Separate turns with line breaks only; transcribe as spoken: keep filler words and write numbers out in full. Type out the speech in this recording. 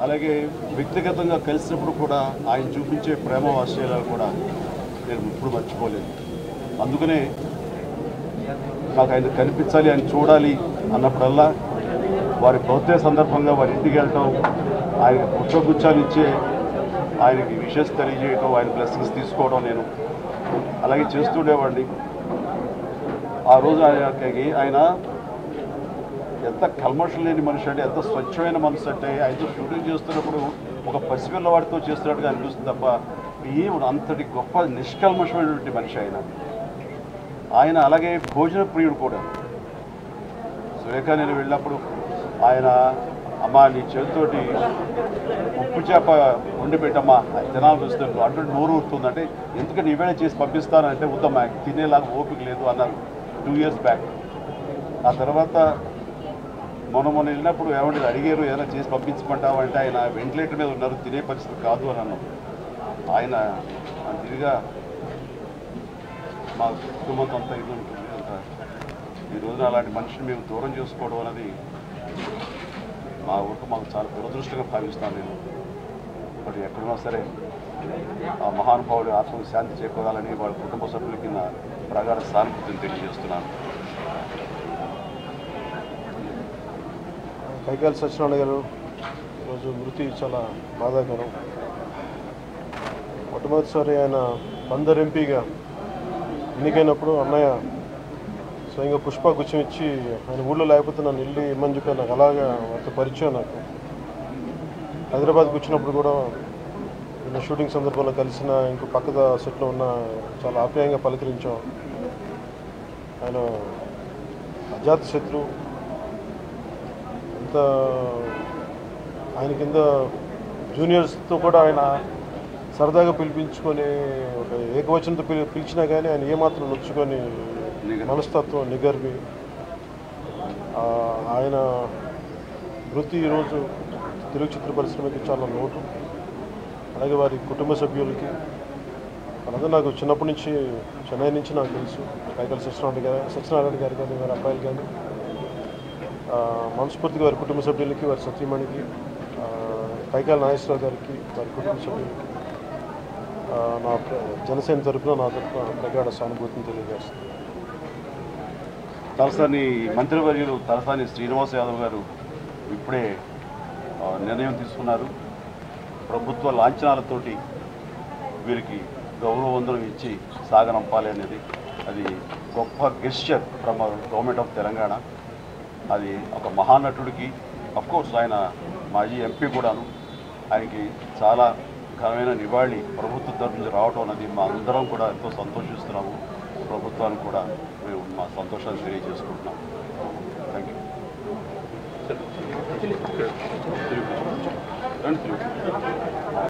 అలాగే వ్యక్తిగతంగా కలిసినప్పుడు కూడా ఆయన చూపించే ప్రేమ వాత్సల్యాలు కూడా నేను ఇప్పుడు మర్చిపోలేదు. అందుకనే నాకు ఆయన కనిపించాలి, ఆయన చూడాలి అన్నప్పుడల్లా వారి బర్త్డే సందర్భంగా వారి ఇంటికి వెళ్ళటం, ఆయనకి పుష్పగుచ్చాలు ఇచ్చే ఆయనకి విషెస్ తెలియజేయటం, ఆయన బ్లెస్సింగ్స్ తీసుకోవడం నేను అలాగే చేస్తుండేవాడిని. ఆ రోజు ఆయనకి ఆయన ఎంత కల్మషం లేని మనిషి అంటే, ఎంత స్వచ్ఛమైన మనసు అంటే, ఆయనతో షూటింగ్ చేస్తున్నప్పుడు ఒక పసిపిల్లవాడితో చేస్తున్నట్టుగా అనిపిస్తుంది తప్ప ఏమి అంతటి గొప్ప నిష్కల్మషమైనటువంటి మనిషి ఆయన. ఆయన అలాగే భోజన ప్రియుడు కూడా. సురేఖ నేను వెళ్ళినప్పుడు ఆయన అమ్మ నీ చేతితోటి ఉప్పు చేప వండి పెట్టమ్మా అది తినాల్సి వస్తుంది అంటే నోరు ఊరుతుందంటే, ఎందుకంటే ఇవేళ చేసి పంపిస్తానంటే వద్దమ్మా తినేలాగా ఓపిక లేదు అన్నారు టూ ఇయర్స్ బ్యాక్. ఆ తర్వాత మొన్న మొన్న వెళ్ళినప్పుడు ఏమంటే అడిగారు ఏదైనా చేసి పంపించమంటావు అంటే ఆయన వెంటిలేటర్ మీద ఉన్నారు, తినే పరిస్థితి కాదు అని అన్నాం. ఆయన తిరిగా మా కుటుంబంతో అంతా ఇది ఉంటుంది అంత. ఈ రోజున అలాంటి మనిషిని మేము దూరం చేసుకోవడం అనేది మా ఊరికి మాకు చాలా దురదృష్టంగా భావిస్తాను నేను. బట్ ఎక్కడున్నా సరే ఆ మహానుభావుడి ఆత్మకు శాంతి చేకూరాలని వాళ్ళ కుటుంబ సభ్యులకి నా ప్రగాఢ సానుభూతిని తెలియజేస్తున్నాను.
కైకాల సత్యనారాయణ గారు ఈరోజు మృతి చాలా బాధాకరం. మొట్టమొదటిసారి ఆయన బందర్ ఎంపీగా ఎన్నికైనప్పుడు అన్నయ్య స్వయంగా పుష్పగుచ్చం ఇచ్చి ఆయన ఊళ్ళో లేకపోతే నన్ను వెళ్ళి ఇమ్మని చెప్పి నాకు అలాగా అంత పరిచయం. నాకు హైదరాబాద్కి వచ్చినప్పుడు కూడా నేను షూటింగ్ సందర్భంలో కలిసిన ఇంకో పక్కద సెట్లో ఉన్న చాలా ఆప్యాయంగా పలకరించాం. ఆయన అజాత శత్రువు. అంత ఆయన కింద జూనియర్స్తో కూడా ఆయన సరదాగా పిలిపించుకొని ఒక ఏకవచనంతో పిలి పిలిచినా కానీ ఆయన ఏమాత్రం నొచ్చుకొని మనస్తత్వం నిగర్వి. ఆయన వృత్తి ఈరోజు తెలుగు చిత్ర పరిశ్రమకి చాలా లోటు. అలాగే వారి కుటుంబ సభ్యులకి అలాగే నాకు చిన్నప్పటి నుంచి చెన్నై నుంచి నాకు తెలుసు. కైకాల సత్యనారాయణ గారు సత్యనారాయణ గారు కానీ వారి అబ్బాయిలు కానీ మనస్ఫూర్తిగా వారి కుటుంబ సభ్యులకి, వారి సతీమణికి, కైకాల నాగేశ్వరరావు గారికి, వారి కుటుంబ సభ్యులకి నా జనసేన తరఫున నా తరఫున ప్రగాఢ సానుభూతిని తెలియజేస్తుంది.
తలసాని మంత్రివర్యులు తలసాని శ్రీనివాస్ యాదవ్ గారు ఇప్పుడే నిర్ణయం తీసుకున్నారు. ప్రభుత్వ లాంఛనాలతోటి వీరికి గౌరవ వందనం ఇచ్చి సాగనంపాలి అనేది. అది గొప్ప gesture from government of Telangana. అది ఒక మహానటుడికి, అఫ్కోర్స్ ఆయన మాజీ ఎంపీ కూడాను, ఆయనకి చాలా ఘనమైన నివాళి ప్రభుత్వం తరఫు నుంచి రావడం అనేది మా అందరం కూడా ఎంతో సంతోషిస్తున్నాము. ప్రభుత్వానికి కూడా మేము మా సంతోషాన్ని తెలియజేసుకుంటున్నాం. Thank you.